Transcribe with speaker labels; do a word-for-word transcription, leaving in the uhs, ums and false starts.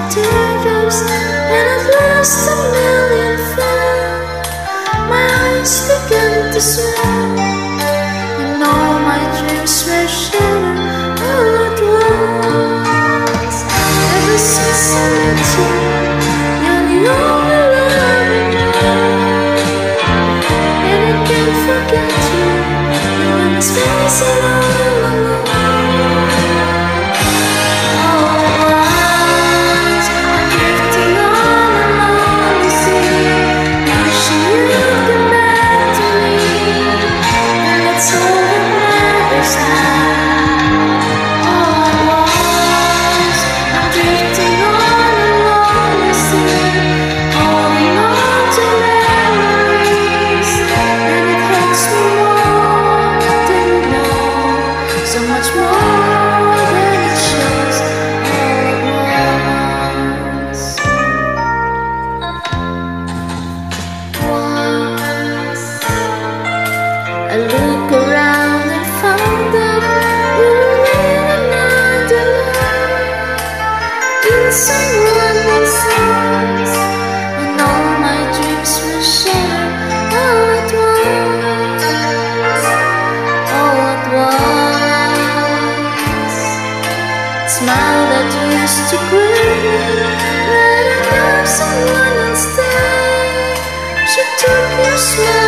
Speaker 1: teardrops, and I've lost a million felt. My eyes began to swell, and all my dreams were shattered all at once. Ever since I met you, you're the only love I know, and I can't forget you. You're in this place all alone. I look around and found that we were in another life, in someone else's, and all my dreams were shattered all at once, all at once. Smile that used to grin, let her know someone else stay. She took your smile